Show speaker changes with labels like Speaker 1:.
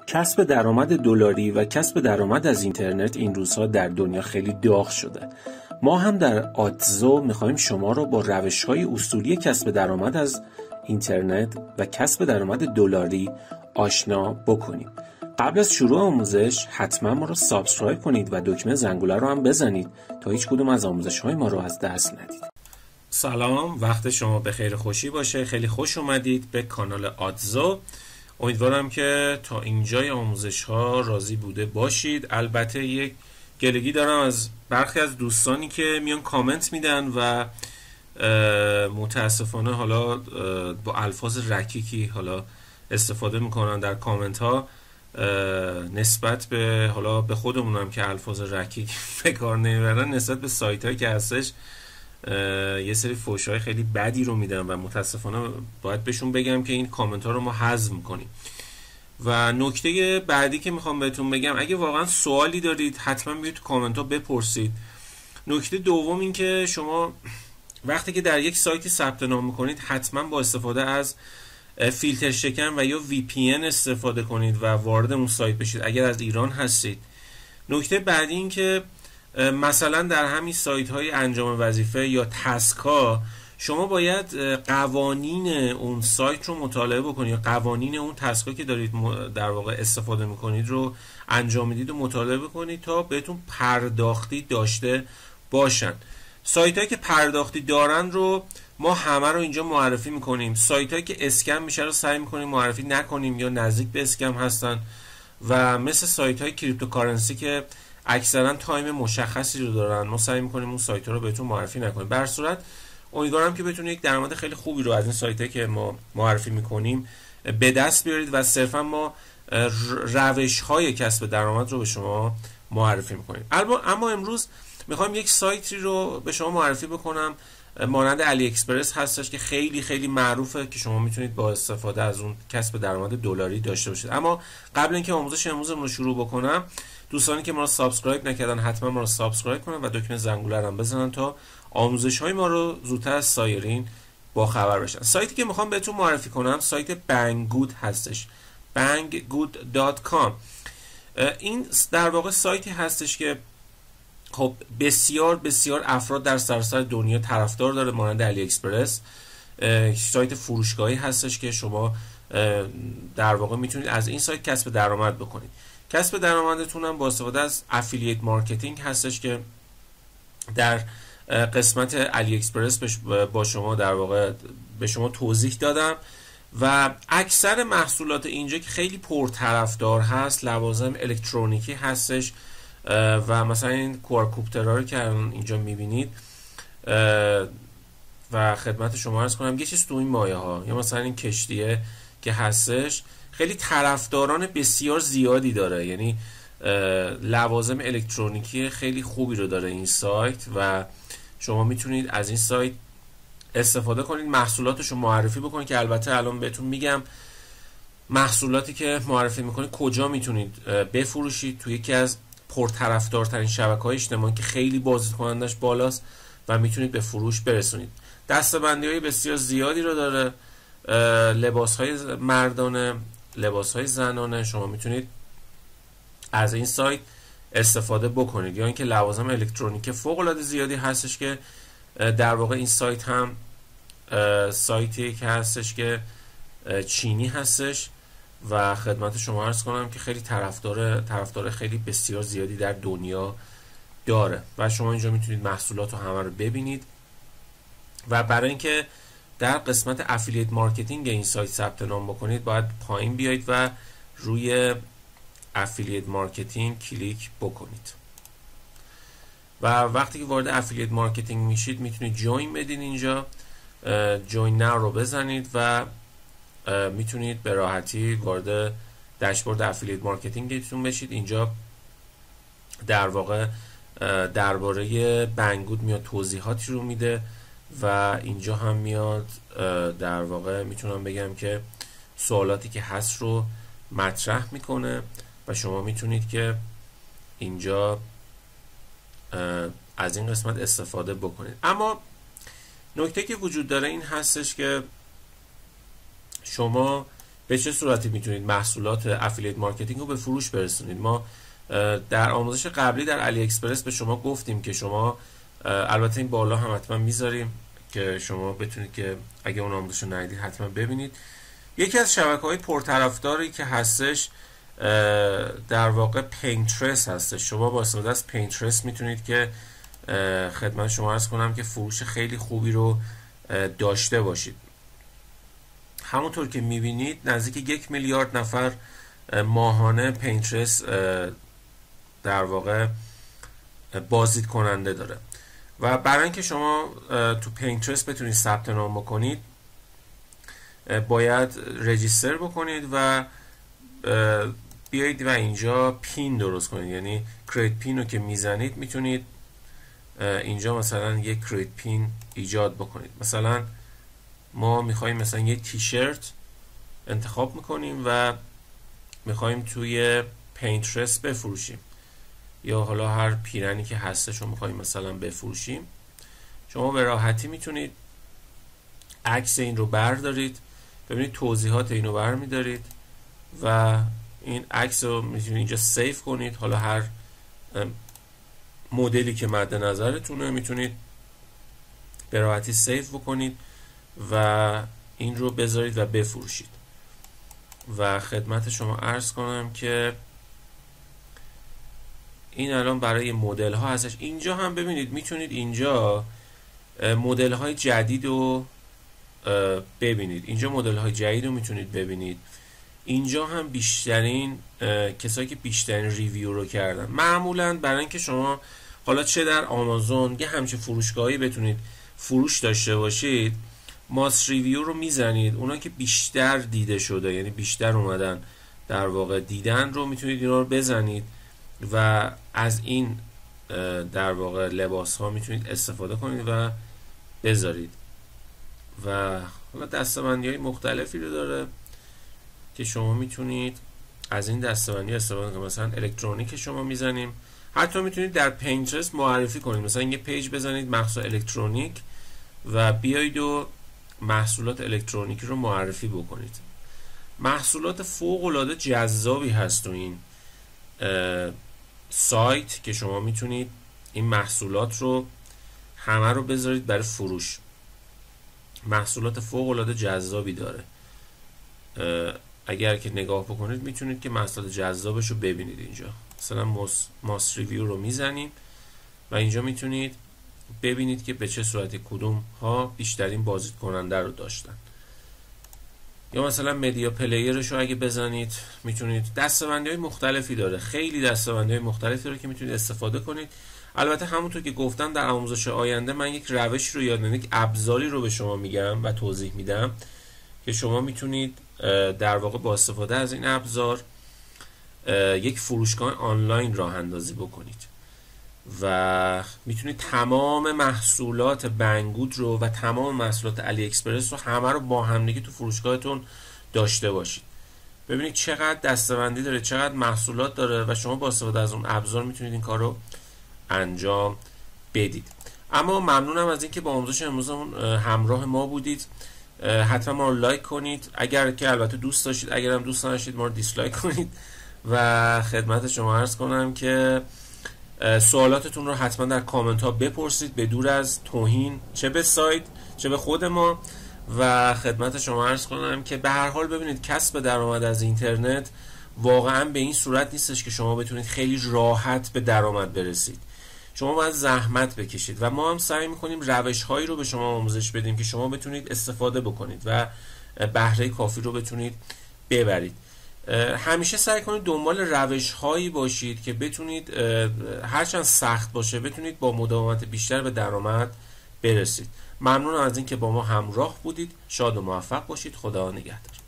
Speaker 1: کسب درآمد دلاری و کسب درآمد از اینترنت این روزها در دنیا خیلی داغ شده. ما هم در آدزو میخوایم شما رو با روش‌های اصولی کسب درآمد از اینترنت و کسب درآمد دلاری آشنا بکنیم. قبل از شروع آموزش حتما ما رو سابسکرایب کنید و دکمه زنگوله رو هم بزنید تا هیچ کدوم از آموزش‌های ما رو از دست ندید.
Speaker 2: سلام، وقت شما به خیر خوشی باشه. خیلی خوش اومدید به کانال آدزو. امیدوارم که تا اینجای آموزش ها راضی بوده باشید. البته یک گلگی دارم از برخی از دوستانی که میان کامنت میدن و متاسفانه حالا با الفاظ رکیکی حالا استفاده میکنن در کامنت ها، نسبت به حالا به خودمونم که الفاظ رکیک به کار نمیبرن، نسبت به سایت هایی که هستش یه سری فحش‌های خیلی بدی رو میدن و متاسفانه باید بهشون بگم که این کامنت ها رو ما حذف میکنیم. و نکته بعدی که میخوام بهتون بگم، اگه واقعا سوالی دارید حتما بیاید تو کامنت ها بپرسید. نکته دوم این که شما وقتی که در یک سایتی ثبت نام میکنید حتما با استفاده از فیلتر شکن و یا VPN استفاده کنید و وارد اون سایت بشید اگر از ایران هستید. نکته بعدی این که مثلا در همین سایت های انجام وظیفه یا تسک ها شما باید قوانین اون سایت رو مطالعه بکنید، یا قوانین اون تسک ها که دارید در واقع استفاده میکنید رو انجام میدید و مطالعه بکنید تا بهتون پرداختی داشته باشن. سایت هایی که پرداختی دارن رو ما همه رو اینجا معرفی میکنیم. سایت هایی که اسکم میشه رو سعی میکنیم معرفی نکنیم یا نزدیک به اسکم هستن، و مثل سایت های کریپتوکارنسی که اکثرا تایم مشخصی رو دارن ما سعی میکنیم اون سایت ها رو بهتون معرفی نکنیم. به هر صورت امیدوارم که بتونید یک درآمد خیلی خوبی رو از این سایت هایی که ما معرفی میکنیم به دست بیارید و صرفا ما روش های کسب درآمد رو به شما معرفی میکنیم. اما امروز میخوام یک سایتی رو به شما معرفی بکنم مانند علی اکسپرس هستش که خیلی خیلی معروفه که شما میتونید با استفاده از اون کسب درآمد دلاری داشته باشید. اما قبل اینکه آموزش امروزمون رو شروع بکنم، دوستانی که ما رو سابسکرایب نکردن حتما ما رو سابسکرایب کنن و دکمه زنگوله رو هم بزنن تا آموزش های ما رو زودتر از سایرین با خبر بشن. سایتی که میخوام بهتون معرفی کنم سایت بنگگود هستش، banggood.com. این در واقع سایتی هستش که خب بسیار بسیار افراد در سراسر دنیا طرفدار داره مانند علی اکسپرس. سایت فروشگاهی هستش که شما در واقع میتونید از این سایت کسب درآمد بکنید. کسب درآمدتون هم با استفاده از افیلیت مارکتینگ هستش که در قسمت علی اکسپرس با شما در واقع به شما توضیح دادم. و اکثر محصولات اینجا که خیلی پرطرفدار هست لوازم الکترونیکی هستش و مثلا این کوارکوپترها رو که اینجا میبینید و خدمت شما عرض کنم یه چیز تو این مایه ها، یا مثلا این کشتیه که هستش خیلی طرفداران بسیار زیادی داره، یعنی لوازم الکترونیکی خیلی خوبی رو داره این سایت و شما میتونید از این سایت استفاده کنید، محصولاتش رو معرفی بکنید که البته الان بهتون میگم محصولاتی که معرفی میکنید کجا میتونید بفروشید. توی یکی از پرطرفدارترین شبکه‌های اجتماعی که خیلی بازدید کنندش بالاست و میتونید به فروش برسونید. دسته‌بندی‌های بسیار زیادی رو داره، لباس‌های مردانه، لباس‌های زنانه، شما میتونید از این سایت استفاده بکنید. یا اینکه لوازم الکترونیک فوق‌العاده زیادی هستش که در واقع این سایت هم سایتی که هستش که چینی هستش و خدمت شما عرض کنم که خیلی طرفدار خیلی بسیار زیادی در دنیا داره و شما اینجا میتونید محصولات رو همه رو ببینید. و برای اینکه در قسمت افیلیت مارکتینگ این سایت ثبت نام بکنید باید پایین بیایید و روی افیلیت مارکتینگ کلیک بکنید و وقتی که وارد افیلیت مارکتینگ میشید میتونید جوین بدین، اینجا جوین ناو رو بزنید و میتونید به راحتی وارد داشبورد افیلیت مارکتینگتون بشید. اینجا در واقع درباره بنگگود میاد توضیحاتی رو میده و اینجا هم میاد در واقع میتونم بگم که سوالاتی که هست رو مطرح میکنه و شما میتونید که اینجا از این قسمت استفاده بکنید. اما نکته که وجود داره این هستش که شما به چه صورتی میتونید محصولات افیلیت مارکتینگ رو به فروش برسونید. ما در آموزش قبلی در علی اکسپرس به شما گفتیم که شما، البته این بالا هم حتما میذاریم که شما بتونید که اگه اون آموزش رو ندیدید حتما ببینید. یکی از شبکه‌های پرطرفداری که هستش در واقع پینترست هستش. شما با استفاده از پینترست میتونید که خدمت شما عرض کنم که فروش خیلی خوبی رو داشته باشید. همونطور که میبینید نزدیک 1 میلیارد نفر ماهانه پینترست در واقع بازدید کننده داره و برای اینکه شما تو پینترست بتونید ثبت نام بکنید باید رجیستر بکنید و بیایید و اینجا پین درست کنید. یعنی کریت پین رو که میزنید میتونید اینجا مثلا یک کریت پین ایجاد بکنید. مثلا ما میخوایم مثلا یک تیشرت انتخاب میکنیم و میخوایم توی پینترست بفروشیم، یا حالا هر پیرنی که هستش رو میخوایم مثلا بفروشیم. شما به راحتی میتونید عکس این رو بردارید، ببینید توضیحات این رو برمیدارید و این عکس رو میتونید اینجا سیف کنید. حالا هر مدلی که مد نظرتونه میتونید به راحتی سیف بکنید و این رو بذارید و بفروشید. و خدمت شما عرض کنم که این الان برای مدل ها هستش. اینجا هم ببینید میتونید اینجا مدل های جدید رو ببینید. اینجا مدل های جدید رو میتونید ببینید. اینجا هم بیشترین کسایی که بیشترین ریویو رو کردن معمولا برای اینکه شما حالا چه در آمازون یه همچین فروشگاهی بتونید فروش داشته باشید، ماست ریویو رو میزنید. اونا که بیشتر دیده شده یعنی بیشتر اومدن در واقع دیدن رو میتونید اینا رو بزنید و از این در واقع لباس ها میتونید استفاده کنید و بذارید. و حالا دسته‌بندی های مختلفی رو داره که شما میتونید از این دسته‌بندی استفاده کنید. مثلا الکترونیک شما میزنیم، حتی میتونید در پینترست معرفی کنید. مثلا یه پیج بزنید محصول الکترونیک و بیایید و محصولات الکترونیکی رو معرفی بکنید. محصولات فوق العاده جذابی هست تو این سایت که شما میتونید این محصولات رو همه رو بذارید برای فروش. محصولات فوق العاده جذابی داره. اگر که نگاه بکنید میتونید که محصولات جذابش رو ببینید. اینجا مثلا ماست ریویو رو میزنیم و اینجا میتونید ببینید که به چه صورتی کدوم ها بیشترین بازدید کننده رو داشتن. یا مثلا مدیا پلیرش رو اگه بزنید میتونید دسته‌بندی های مختلفی داره. خیلی دسته‌بندی های مختلفی داره که میتونید استفاده کنید. البته همونطور که گفتم در آموزش آینده من یک روش رو یک ابزاری رو به شما میگم و توضیح میدم که شما میتونید در واقع با استفاده از این ابزار یک فروشگاه آنلاین راه اندازی بکنید و میتونید تمام محصولات بنگود رو و تمام محصولات علی اکسپرس رو همه رو با همدیگه تو فروشگاهتون داشته باشید. ببینید چقدر دسته‌بندی داره، چقدر محصولات داره و شما با استفاده از اون ابزار میتونید این کار رو انجام بدید. اما ممنونم از اینکه با آموزش امروزمون همراه ما بودید. حتما ما رو لایک کنید اگر که البته دوست داشتید، اگر هم دوست نداشتید ما رو دیسلایک کنید و خدمت شما عرض کنم که سوالاتتون رو حتما در کامنت ها بپرسید، به دور از توهین چه به سایت چه به خود ما. و خدمت شما عرض کنم که به هر حال ببینید کسب درآمد از اینترنت واقعا به این صورت نیستش که شما بتونید خیلی راحت به درآمد برسید. شما باید زحمت بکشید و ما هم سعی میکنیم روش هایی رو به شما آموزش بدیم که شما بتونید استفاده بکنید و بهره کافی رو بتونید ببرید. همیشه سعی کنید دنبال روش هایی باشید که بتونید هرچند سخت باشه بتونید با مداومت بیشتر به درآمد برسید. ممنونم از اینکه با ما همراه بودید. شاد و موفق باشید. خدا نگهدار.